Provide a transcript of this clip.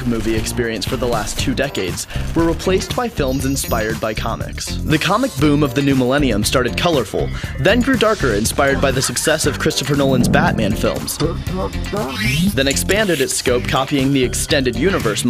movie experience for the last 2 decades were replaced by films inspired by comics. The comic boom of the new millennium started colorful, then grew darker, inspired by the success of Christopher Nolan's Batman films, then expanded its scope, copying the extended universe